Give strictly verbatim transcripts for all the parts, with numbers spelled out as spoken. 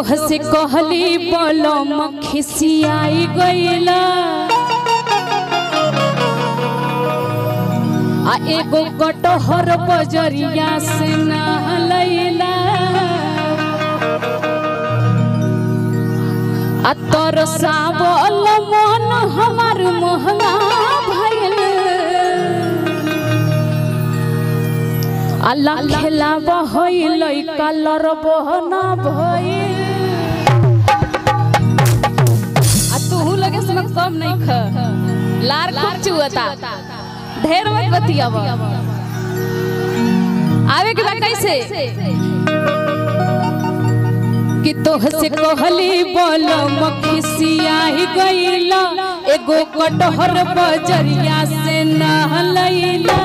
तोहसे कहली बलम खिसियाई गईला आ एगो कटहर बजरिया से नहलैला आ तोर सावल मन हमार महंगा भइल अल्लाह खेलावा होइल कलर बहना भइल आ तू लगे से कम नहीं ख लार खूब चुअता ढेर मत बतियावा आवे के बा कैसे कि तोहसे कहली बलम खिसियाई गईला एगो कटहर बजरिया से नहलैला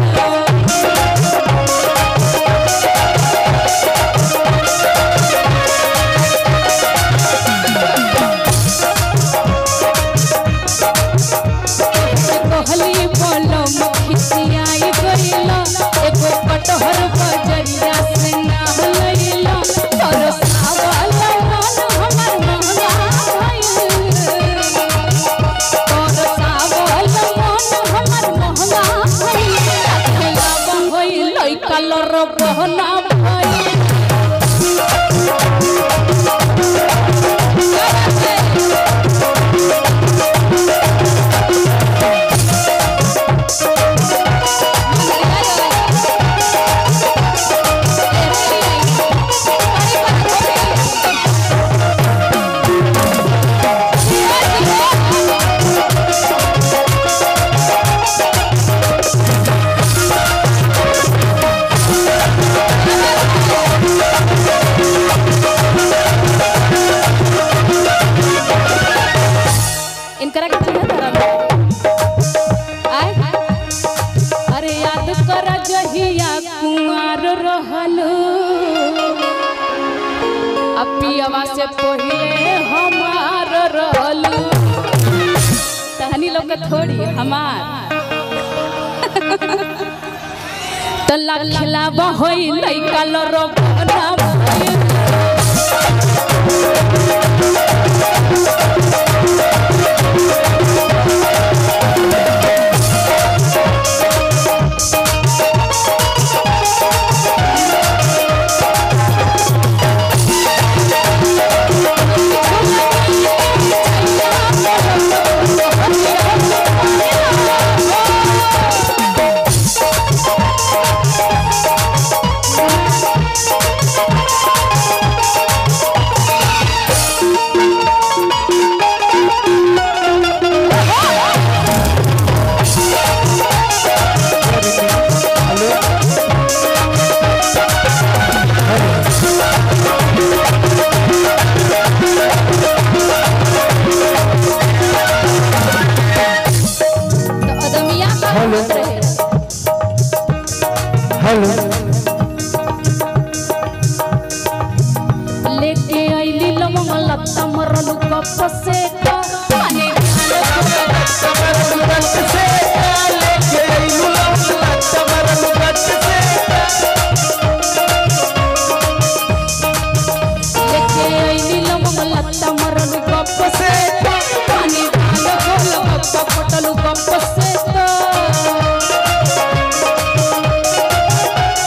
कहली बलम खिसियाई गईला एगो कटहर बजरिया से नहलैला तोर सावल मन हमर महंगा भइल तोर सावल मन हमर महंगा भइल खेलावा होइल कलर बहना भइल अरे याद कर जहिया कुंवर रहलू पियवा से पहिले हमार रहलू तहनी लोग के थोड़ी हमार तो लखलावा होइल कलर बहना भइल लेके आईली लवंग लत्ता मरलू कप से का माने से लेके आईलू लवंग लत्ता मरलू कप से लेके आईली लवंग लत्ता मरलू कप से माने गोल गप्पा पटलू कप से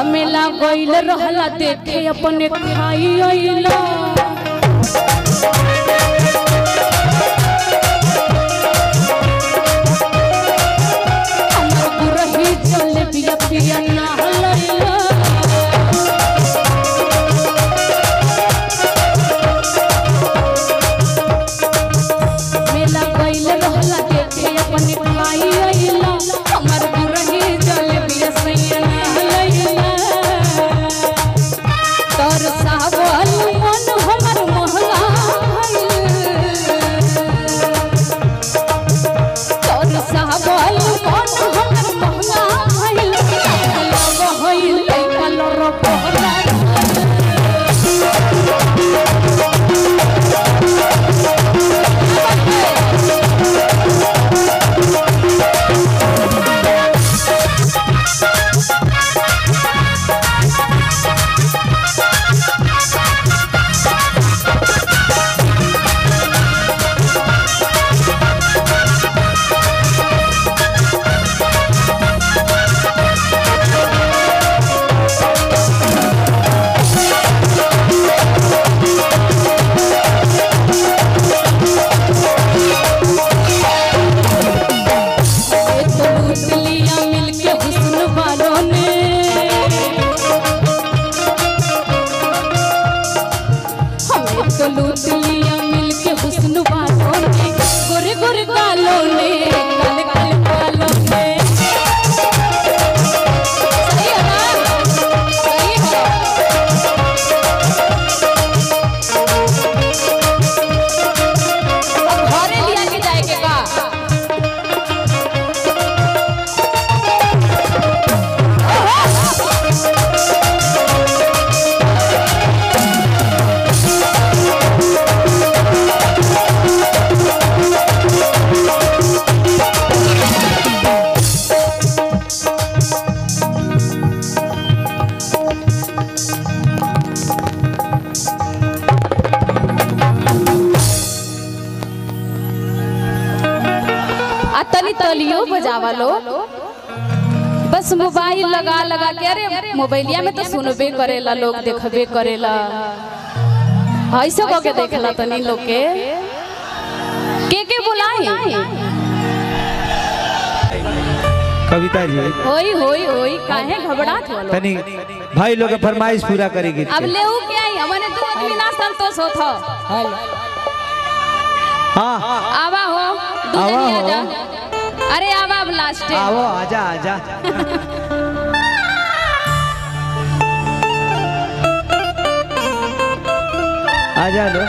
अमेला गइल रहला देखे अपने खाई आइला हमर गुरही चले बिया पिया ना हलैला मेला गइल रहला देखे अपने खाई आइला हमर गुरही चले बिया सैया ना हलैला तोर सावल मन हमर महला भइल तोर सावल मन हमर महला भइल लव होइल कलर पहला लूट लिया मिलके हुस्न वालों ने गोरे गोरे गालों ने काले काले बालों ने सही है ना सही है अब घरे लिया के जाएंगे का तली तलियो बजावा लो बस मोबाइल लगा लगा के अरे मोबाइलिया में तो सुनबे करेला लोग देखबे करेला ऐसे को के देखला तनी लोग के के के बुलाई कविता जी होई होई होई काहे घबरात हो लो तनी भाई लोग के फरमाइश पूरा करेगी अब लेऊ के आई हमने दो आदमी ना संतोष होत हो हां आवा हो दूसरी आजा अरे आवा अब लास्ट आओ आजा आजा आजा लो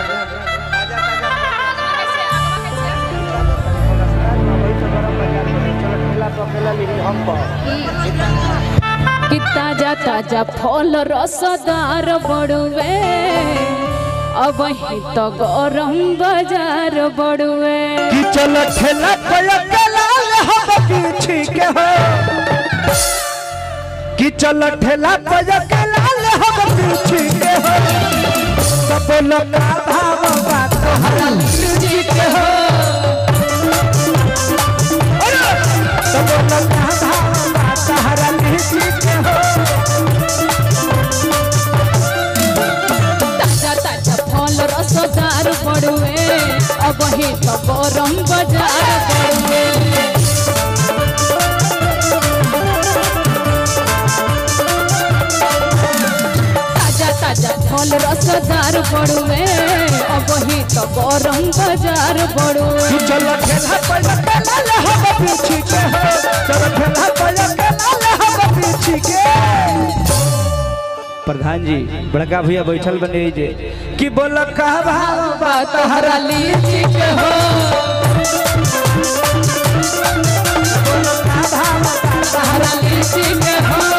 कि ताजा ताजा फल रसदार बड़ुए अब ही तो गरम बाजार बड़ुए कि चलो ठेला पलकला हम पीछे के हो कि चलो ठेला पलकला हम पीछे के हो सब लोग भाव बात हरा पीछे के हो सब लोग भाव बात हरा पीछे के हो रसदार बड़ुए अब ही तो गरम बाजार बड़ुए ताजा ताजा फल रसदार बड़ुए अब ही तो गरम बाजार बड़ुए चलो ठेला पलकला हम पीछे के हो चलो ठेला पलकला हम पीछे के प्रधान जी बड़का भैया बैठल बने जे कि बोल का भाव बात हरा लीची के हो बोल का भाव बात हरा लीची के हो